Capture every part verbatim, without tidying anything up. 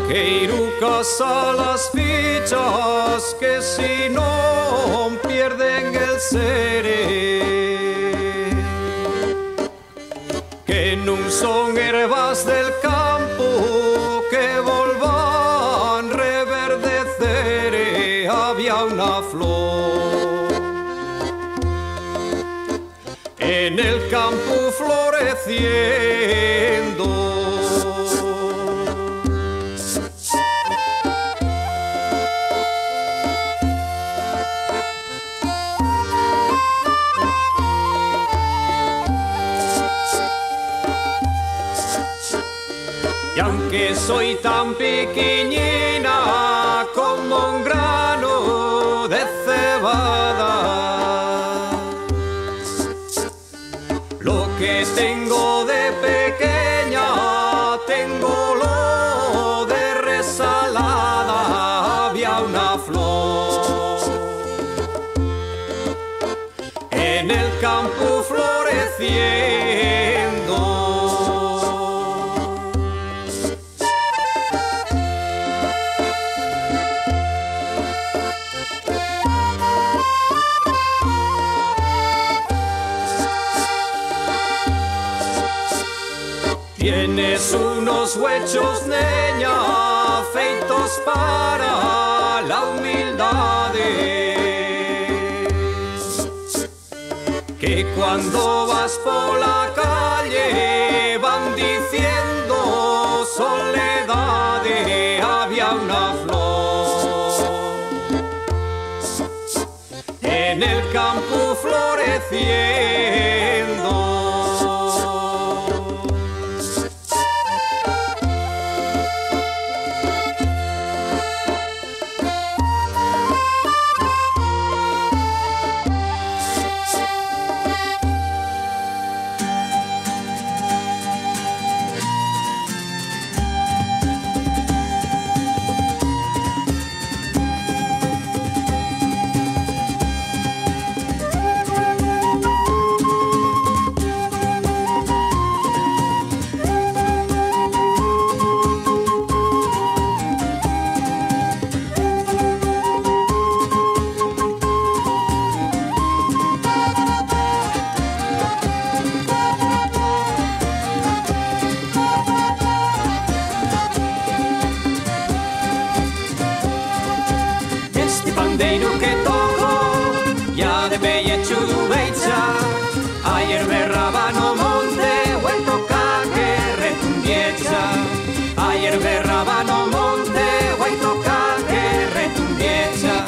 Queiro casar las fichas que si no pierden el seré, que non son herbas del campo que volvan reverdecer. Había una flor en el campo floreciendo, y aunque soy tan pequeñina como un grano de cebada, lo que tengo de pequeña tengo lo de resalada. Había una flor en el campo floreciendo, tienes unos huechos, neña, feitos para la humildad, que cuando vas por la calle van diciendo soledad. Había una flor en el campo floreciendo, que toco ya de bellechu dubeicha. Ayer berraba no monte, buen toca que retumbiecha. Ayer berraba no monte, buen toca que retumbiecha.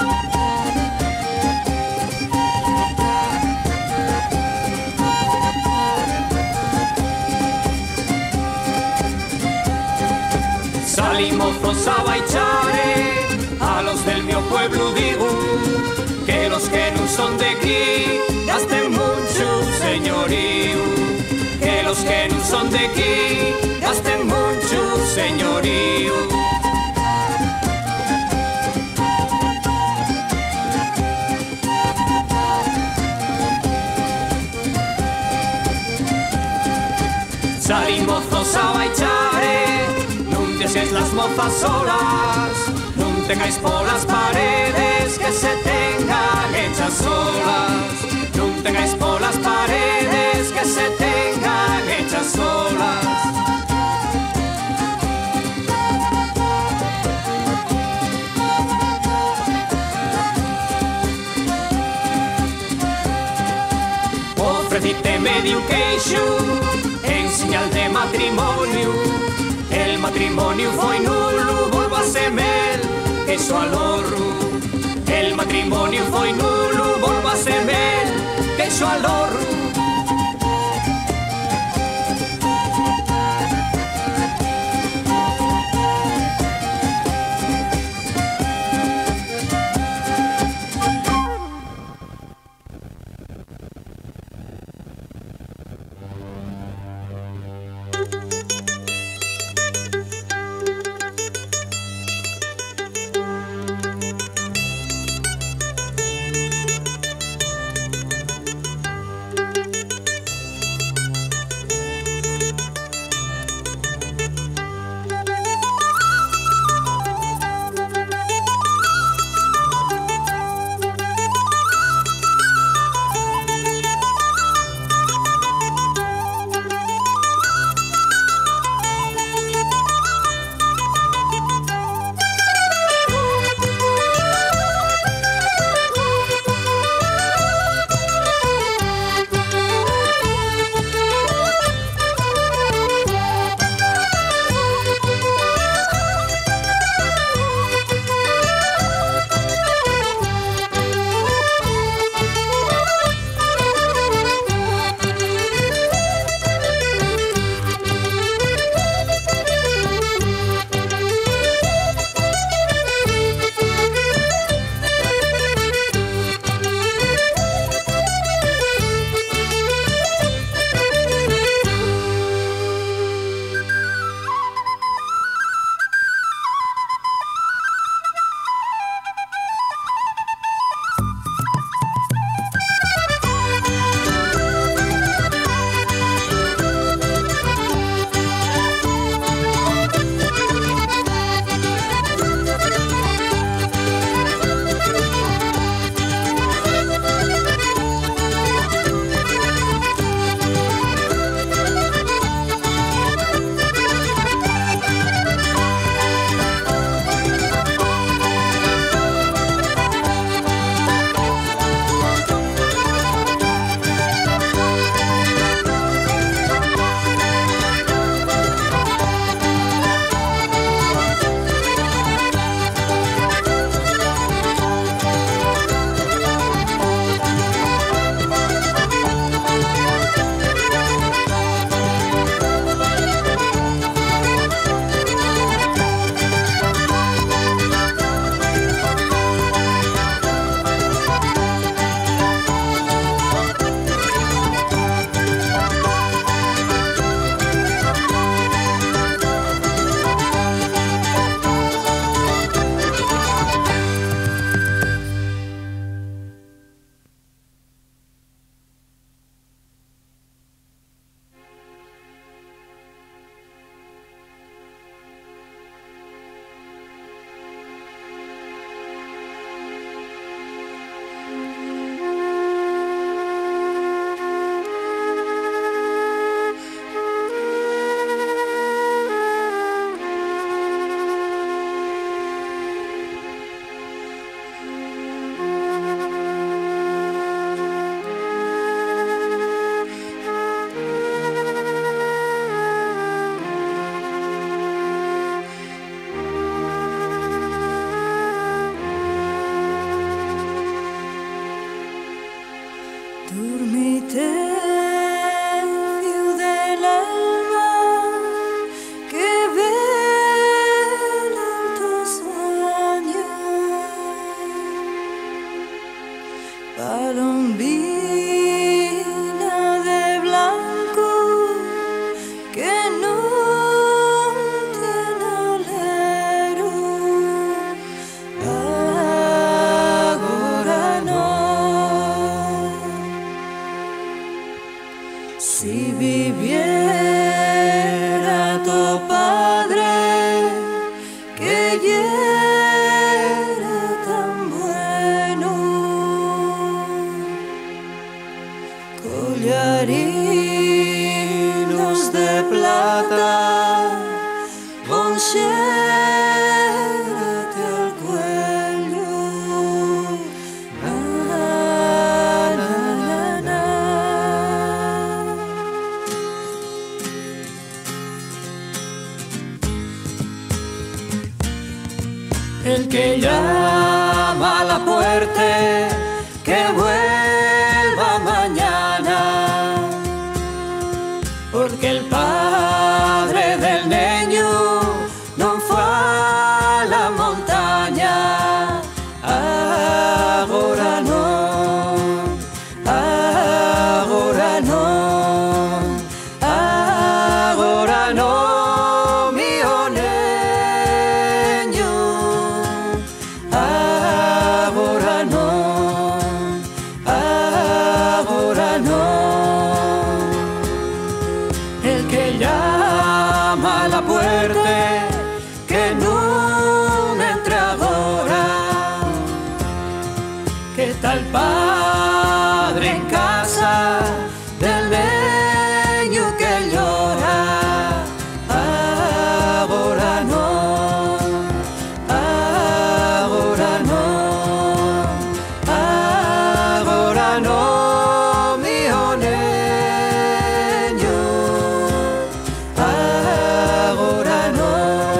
Salimos a baichare, a los del mío pueblo digo, que los que no son de aquí gasten mucho señorío, que los que no son de aquí gasten mucho señorío. Salimos a baichare, nun desees las mozas solas, tengáis por las paredes que se tengan hechas solas. No tengáis por las paredes que se tengan hechas solas. Ofrecíteme education en señal de matrimonio. El matrimonio foi nulo, volvo a semel queso al horro. El matrimonio foi nulo, volvo a semel queso al horro. matar, consiérate al cuello. Na, na, na, na. El que llama a la puerta, que vuelva mañana, porque el padre del niño no fue a la montaña. Ahora no, ahora no, ahora no, mío niño, ahora no, ahora no. El que llama a la puerta, que no entra ahora, que está el padre en casa del niño que llora. Ahora no, ahora no, ahora no, mío niño, ahora no.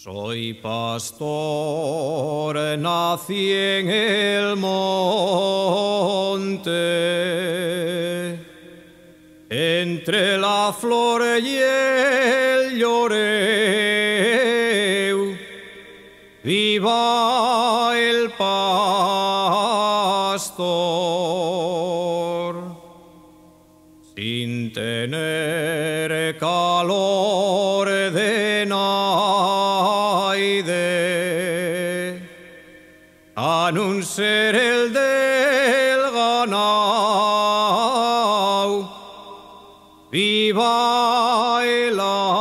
Soy pastor, nací en el monte, entre la flor y el lloreu, viva el pastor, sin tener calor de naide, anunciar el del ganao, viva el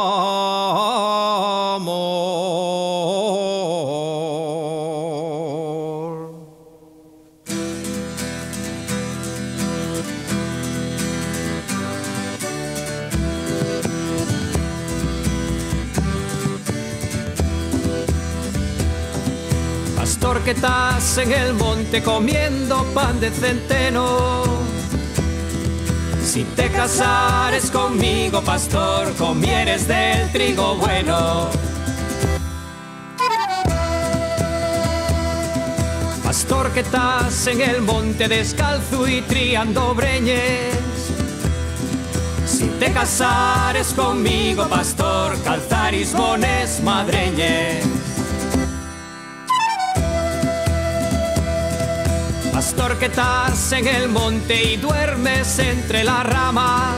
amor. Pastor, que estás en el monte comiendo pan de centeno, si te casares conmigo, pastor, comieres del trigo bueno. Pastor, que estás en el monte descalzo y triando breñes, si te casares conmigo, pastor, calzaris mones madreñes. Pastor, que estás en el monte y duermes entre las ramas,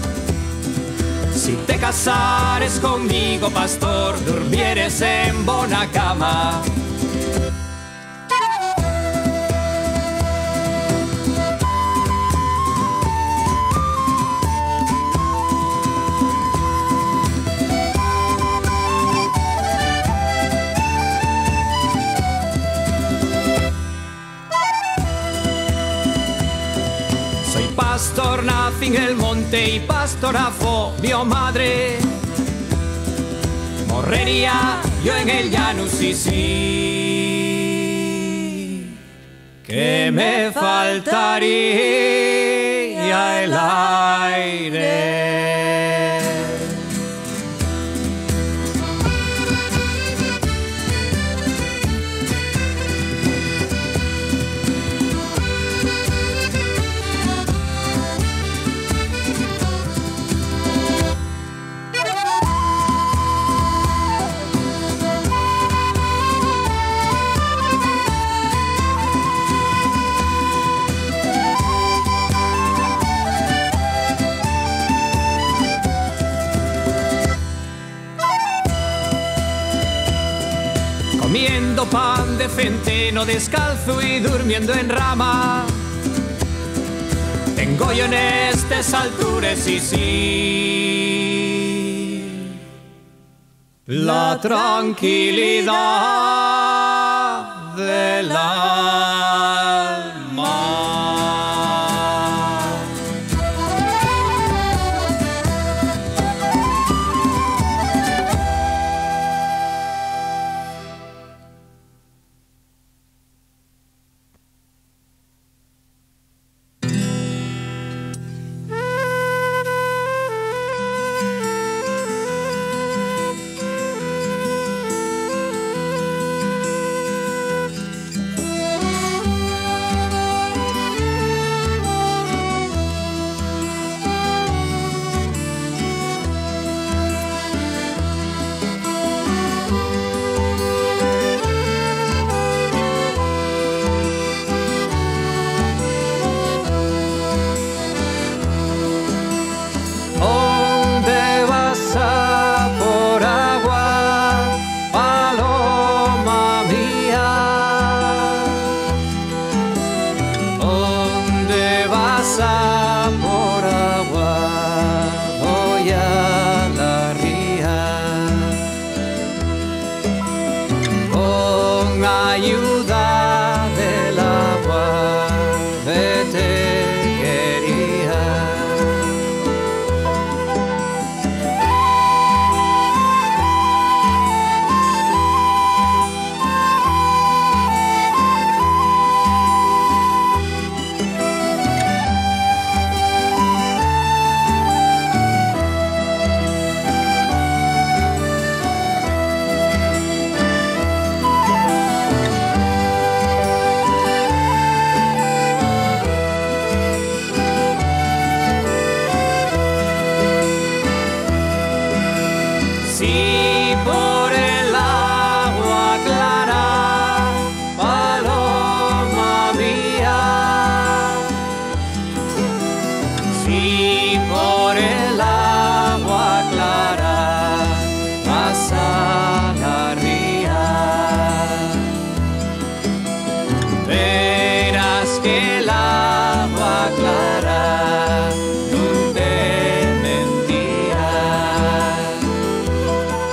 si te casares conmigo, pastor, durmieres en bona cama. Pastor, nací en el monte y pastora fue mi madre. Morrería yo en el llano, sí, sí, que me faltaría el aire. Comiendo pan de centeno descalzo y durmiendo en rama, tengo yo en estas alturas, sí, sí, la tranquilidad del alma. Si por el agua clara, paloma mía, si por el agua clara pasa la ría, verás que el agua clara no te mentía.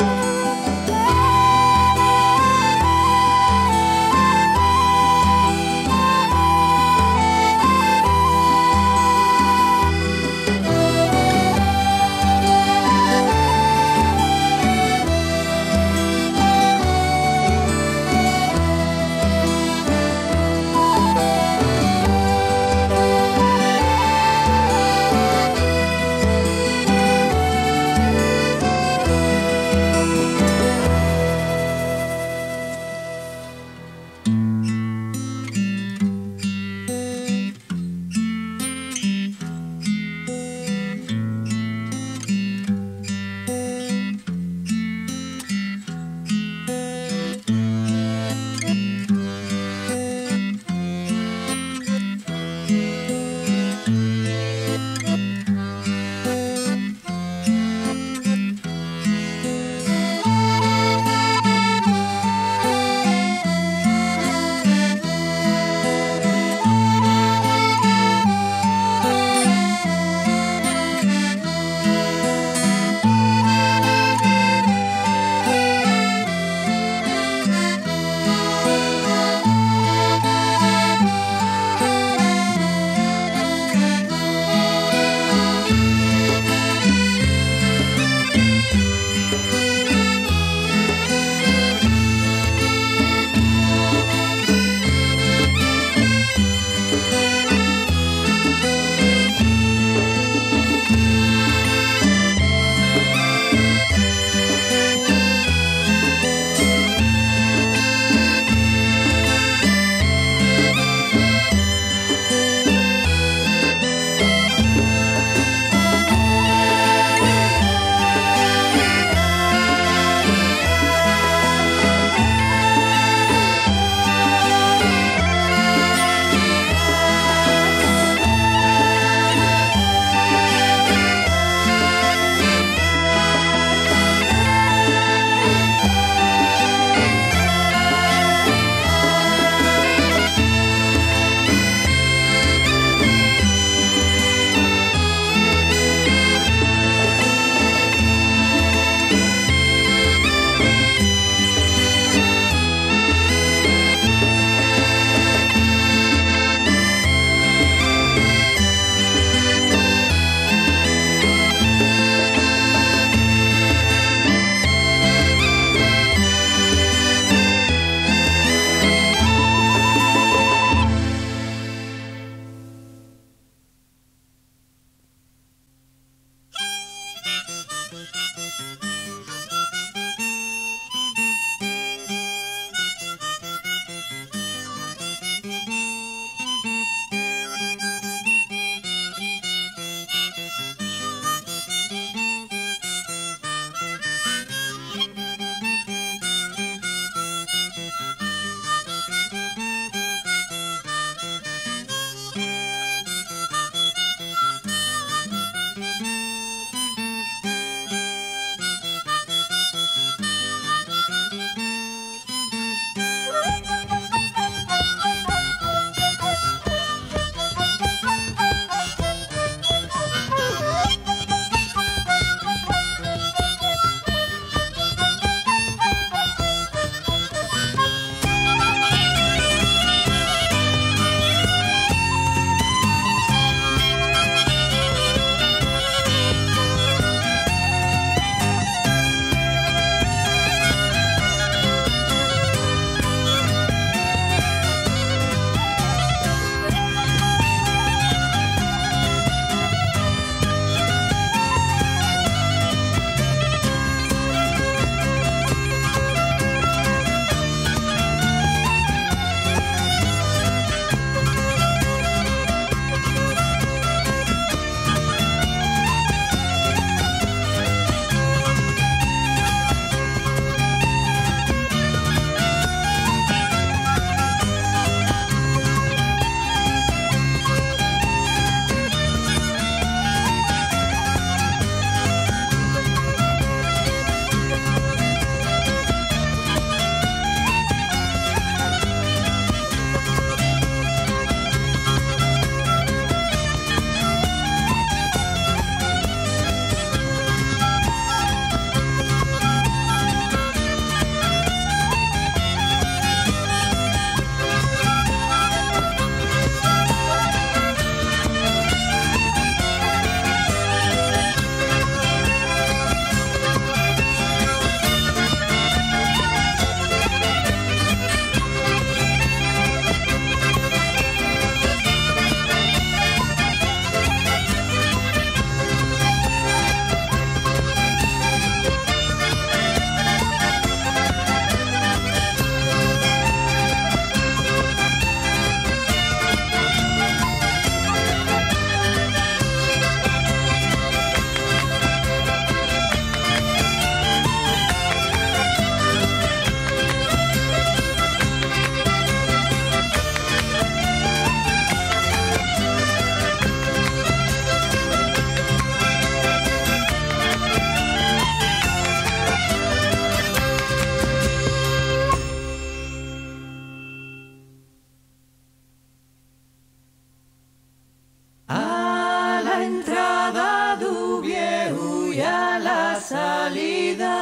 salida.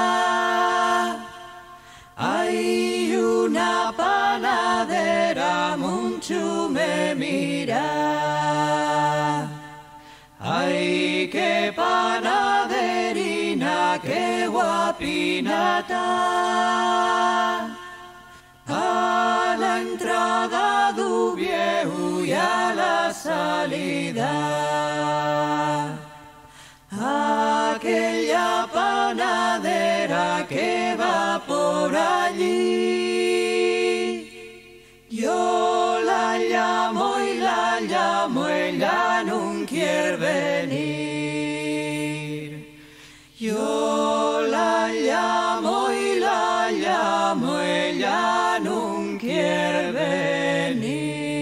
Hay una panadera, mucho me mira. Ay, qué panaderina, qué guapinata. A la entrada du viejo y a la salida. Aquella panadera que va por allí, yo la llamo y la llamo, ella no quiere venir. Yo la llamo y la llamo, ella no quiere venir.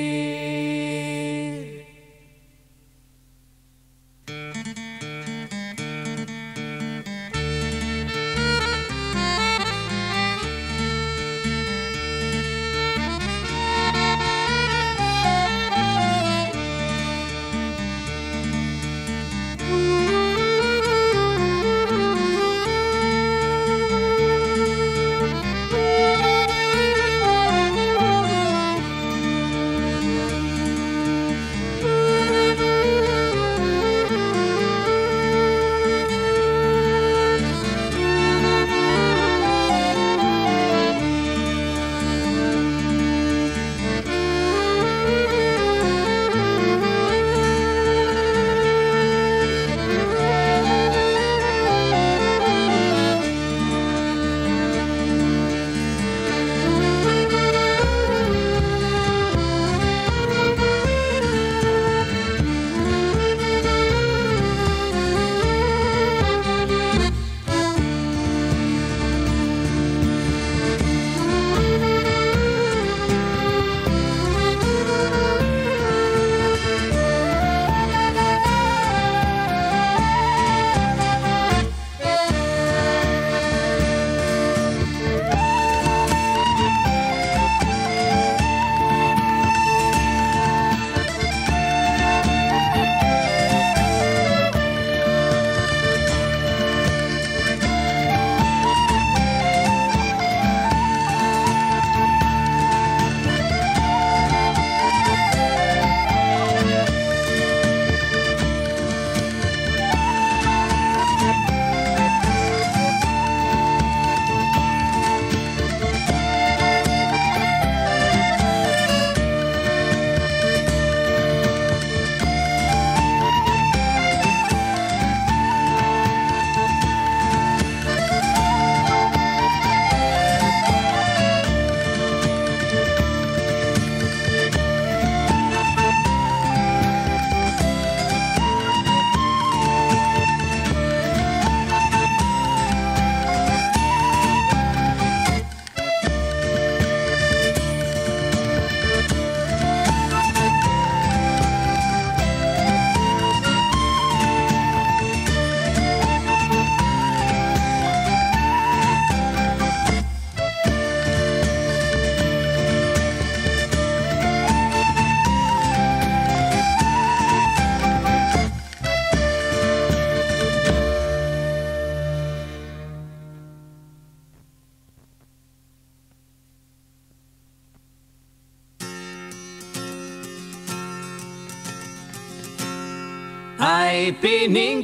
Ay, Pinin,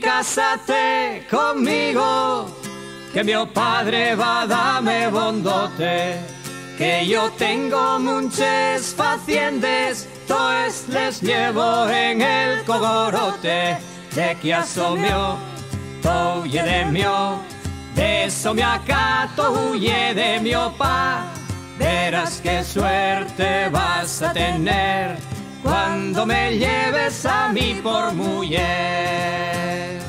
cásate conmigo, que mi padre va a darme bondote, que yo tengo muchas faciendas, todas les llevo en el cogorote, de que asomió, to huye de mio, de eso me acato huye de mi opa, verás qué suerte vas a tener cuando me lleves a mí por mujer.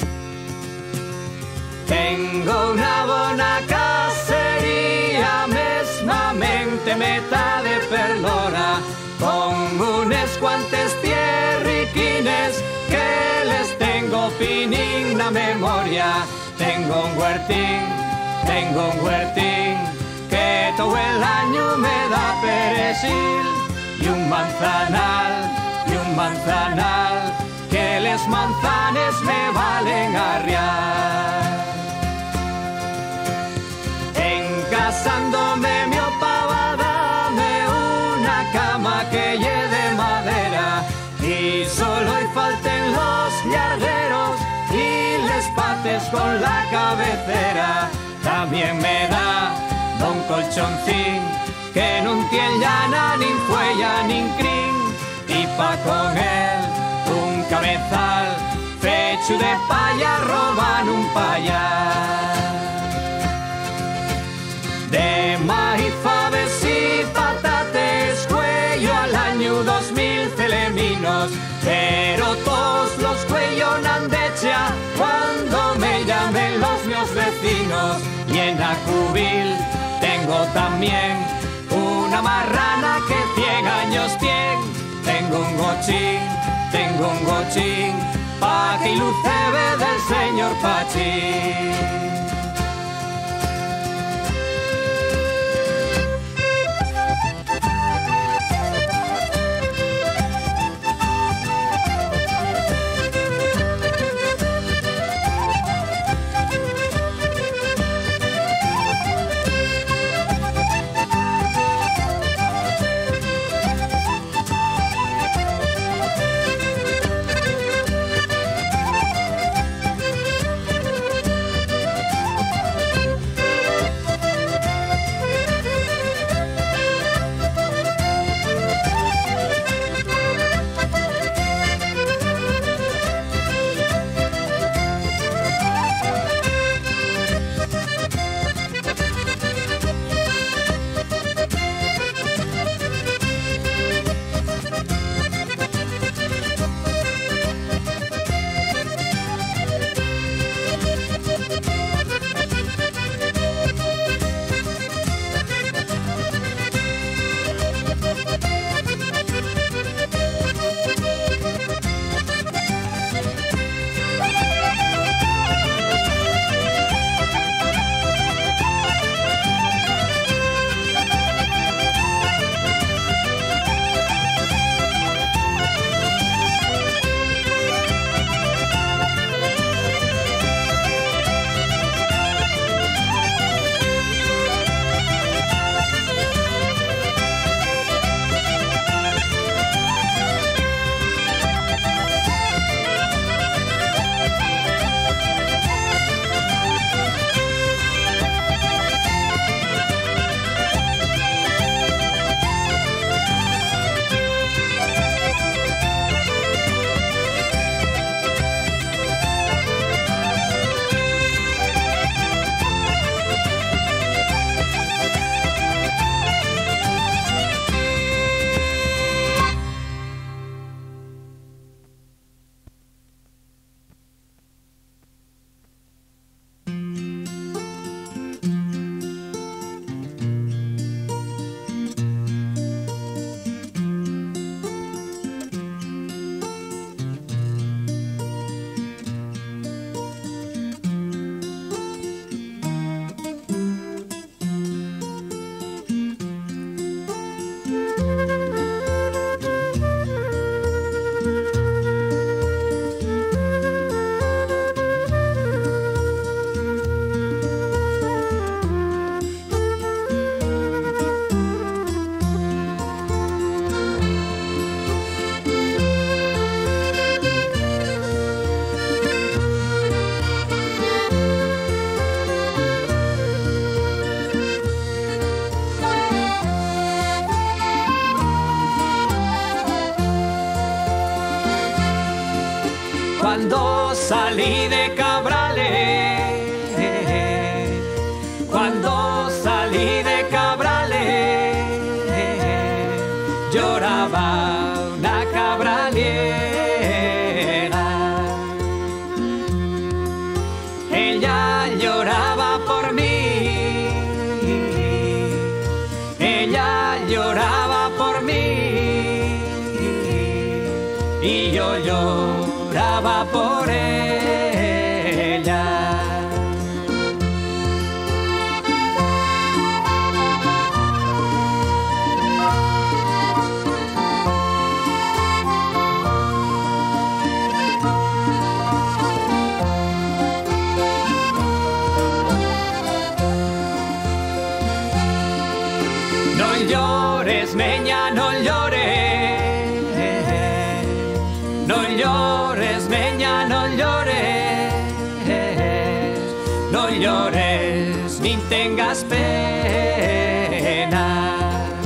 Tengo una bona casería, mesmamente meta de perlora, con unes cuantes tierriquines que les tengo Pinin la memoria. Tengo un huertín, tengo un huertín, que todo el año me da perejil, y un manzanal, y un manzanal, que les manzanes me valen arriar. besándome mi opaba, dame una cama que lleve de madera y solo y falten los llargueros y les pates con la cabecera. También me da un colchoncín que no tiene llana, ni fuella, ni crin, y pa' con él un cabezal fecho de paya, roban un payar. De maíz, faves y patates, cuello al año dos mil celeminos, pero todos los cuellos han de echar cuando me llamen los míos vecinos. Y en Acubil tengo también una marrana que cien años tiene. Tengo un gochín, tengo un gochín, pa' que lucebe del señor Pachín. Cuando salí de Cabrales, cuando salí de Cabrales, lloraba una cabraliera. Ella lloraba por mí, ella lloraba por mí, y yo lloraba por ella. llores, meña, no llores. No llores, meña, no llores. No llores, ni tengas pena.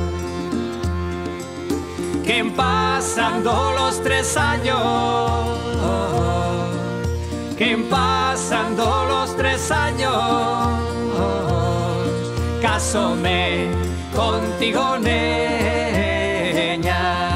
Que pasando los tres años, que pasando los tres años, casóme contigo, niña.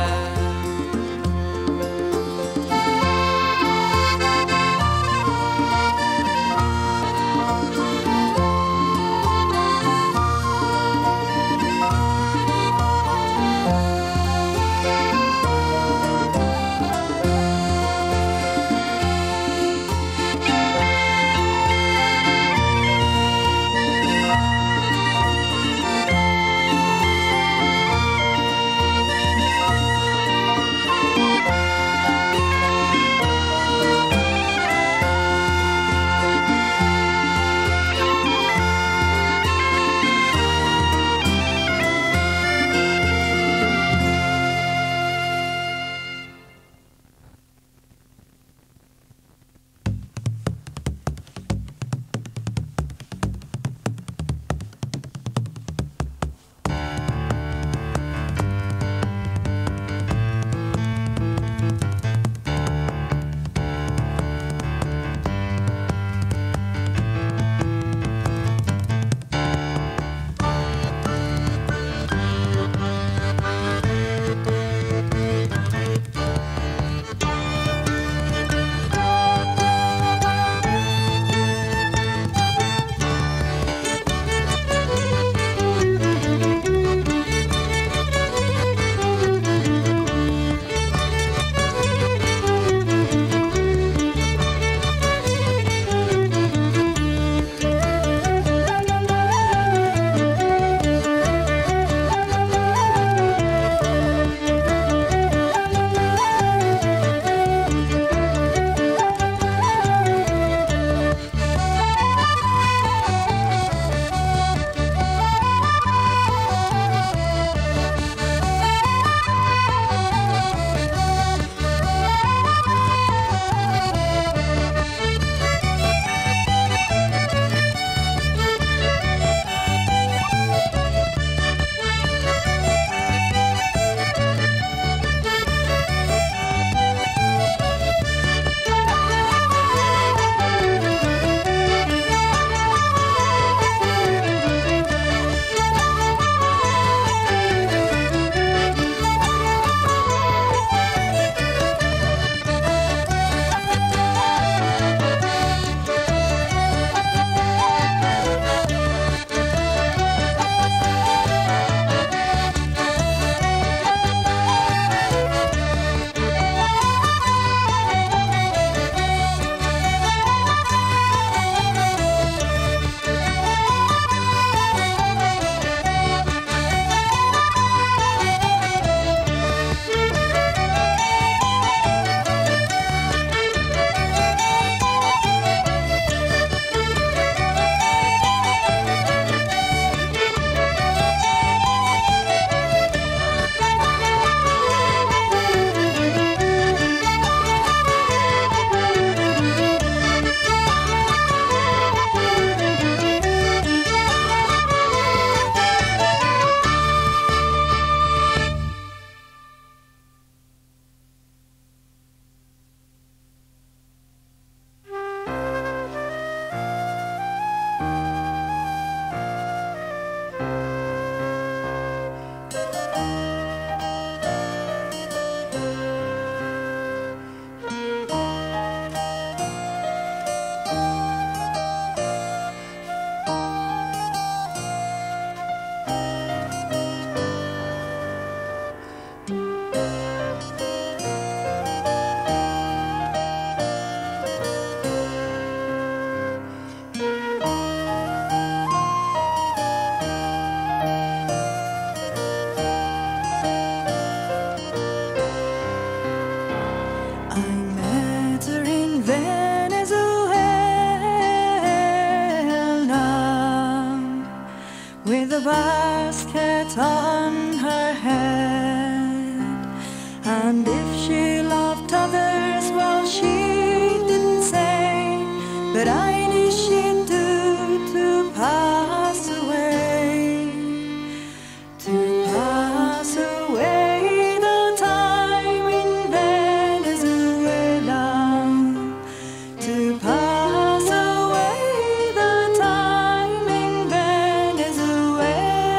basket on her head. And if she loved others, well, she didn't say, but I knew she'd do to pass away, to pass away the time in Venezuela, to pass away the time in Venezuela.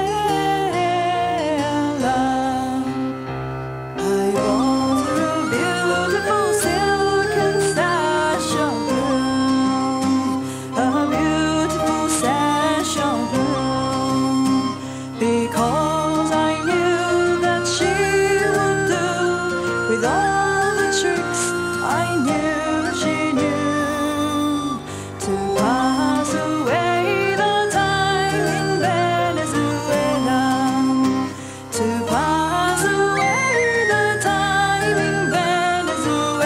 I bought her a beautiful silken sash of blue, a beautiful sash of blue, because I knew that she would do with all the tricks I knew she knew, to pass away the time in Venezuela, to pass away the time in Venezuela.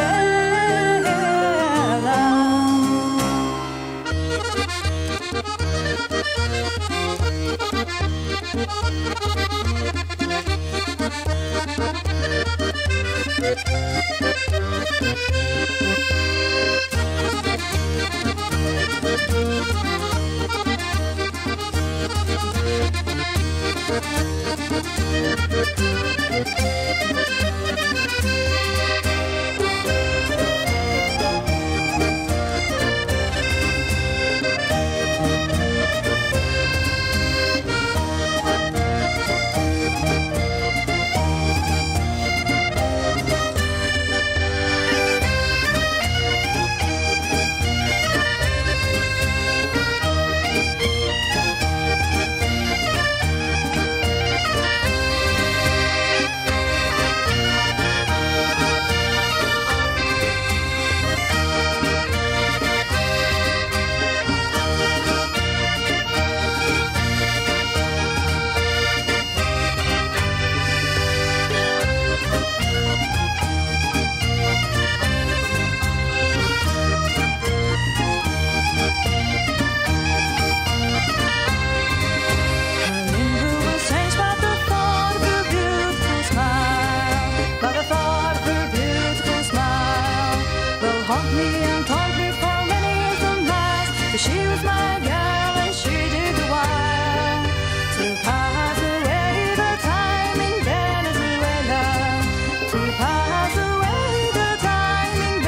She was my girl and she did the while, to pass away the time in Venezuela, to pass away the time in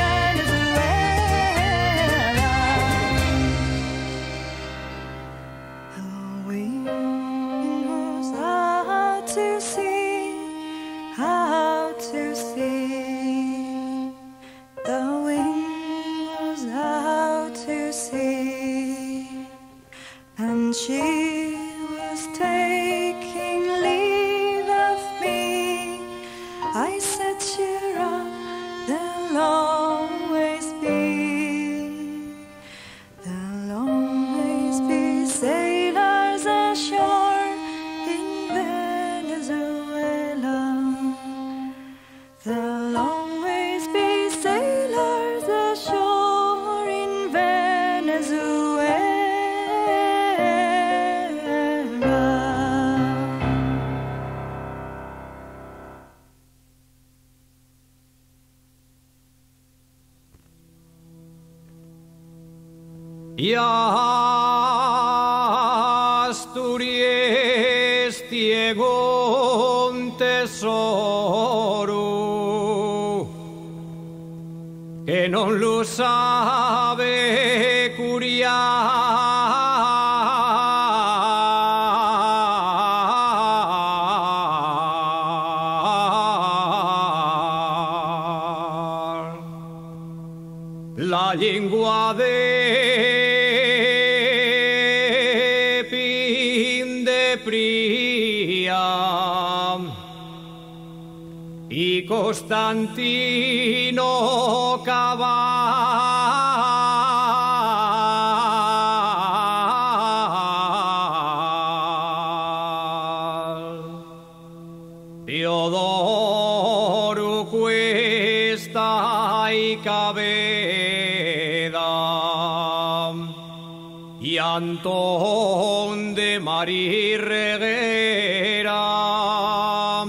Venezuela. The wind was out to sea, out to sea. The wind was out to sea, and she was taking leave of me. I said, cheer up, there'll always be, there'll always be sailors ashore in Venezuela. There'll always be sailors ashore in Venezuela. Y Asturias ciego un tesoro que no lo sabe curiar. La lengua de Príam y Constantino Cabal, Teodoro Cuesta y Cabeda, y a Antón de Marí Reguera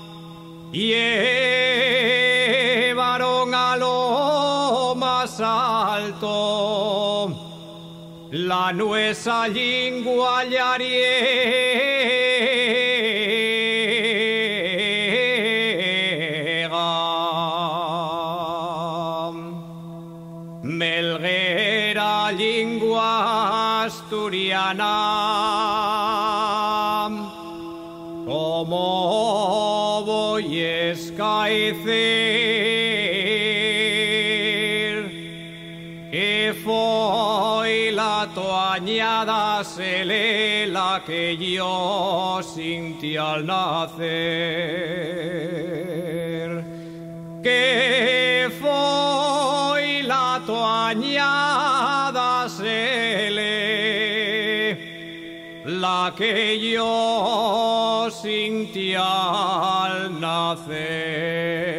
llevaron a lo más alto la nuestra lengua llariega, melguera lengua asturiana, como voy a escaecer, que fue la toañada selela que yo sentí al nacer, que fue la toañada sele la que yo sentí al nacer.